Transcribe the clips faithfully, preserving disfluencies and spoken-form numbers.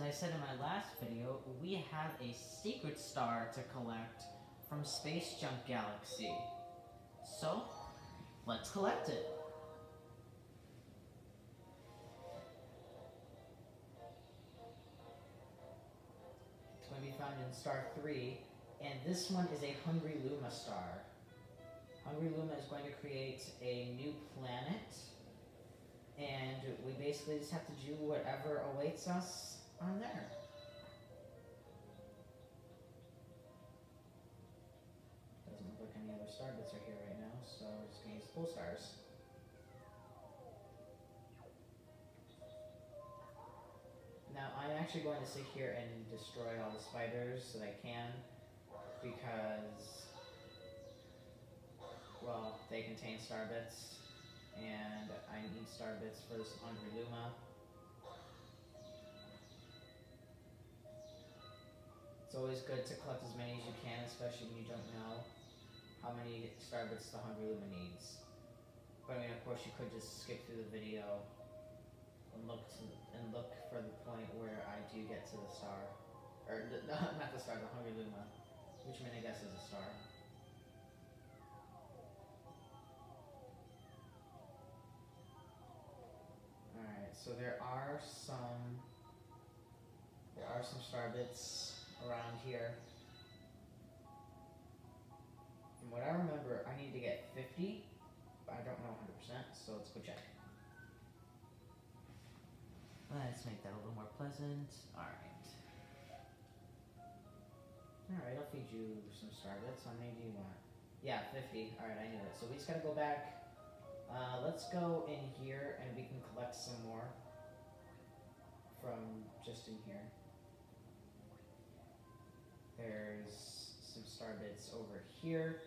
I said in my last video, we have a secret star to collect from Space Junk Galaxy. So, let's collect it. It's going to be found in Star three, and this one is a Hungry Luma star. Hungry Luma is going to create a new planet, and we basically just have to do whatever awaits us on there. Doesn't look like any other star bits are here right now, so we're just going to use full stars. Now, I'm actually going to sit here and destroy all the spiders that I can, because, well, they contain star bits, and I need star bits for this Hungry Luma. It's always good to collect as many as you can, especially when you don't know how many star bits the Hungry Luma needs. But I mean, of course, you could just skip through the video and look to, and look for the point where I do get to the star, or no, not the star, the Hungry Luma, which I mean I guess is a star. All right, so there are some, there are some star bits around here. From what I remember, I need to get fifty, but I don't know one hundred percent, so let's go check. Let's make that a little more pleasant. Alright. Alright, I'll feed you some star bits. How many do you want? Yeah, fifty. Alright, I knew it. So we just gotta go back. Uh, let's go in here and we can collect some more from just in here. There's some star bits over here.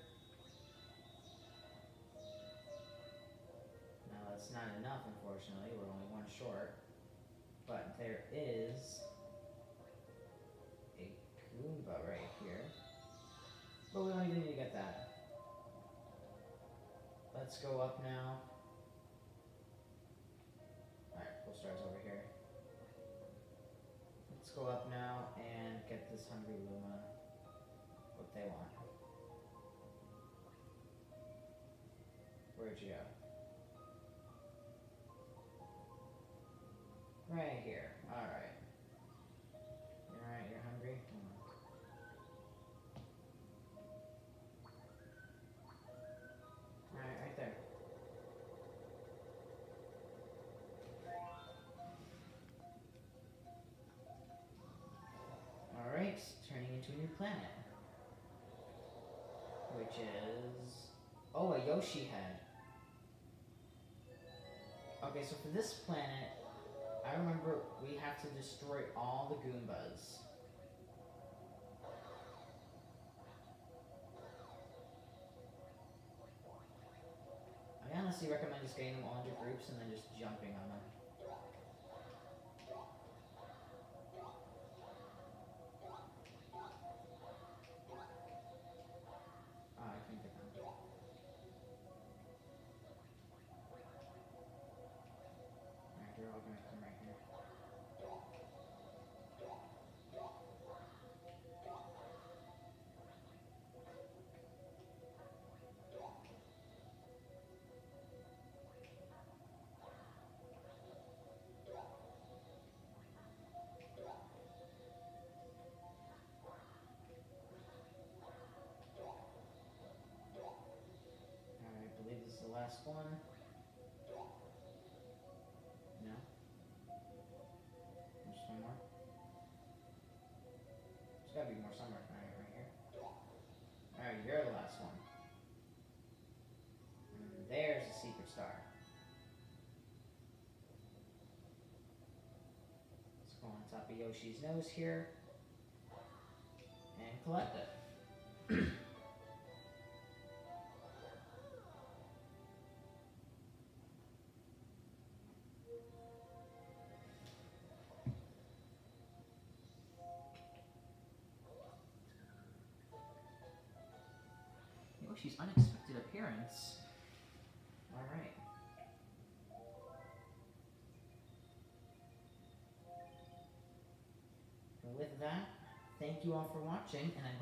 Now that's not enough, unfortunately. We're only one short. But there is a Goomba right here. But we don't even need to get that. Let's go up now. Alright, full stars over here. Let's go up now and get this Hungry Luma what they want. Where'd you go? Right here. Alright. Alright, you're hungry? Come on. Alright, right there. Alright, turning into a new planet. Which is... oh, a Yoshi head. Okay, so for this planet, I remember we have to destroy all the Goombas. I honestly recommend just getting them all into groups and then just jumping on them. Ah, I can't get them. Alright, they're all gonna come right here. Last one. No? Just one more? There's gotta be more somewhere. Alright, right here. Alright, you're the last one. And there's the secret star. Let's go on top of Yoshi's nose here and collect it. Yoshi's unexpected appearance. Alright. with that, thank you all for watching, and I'm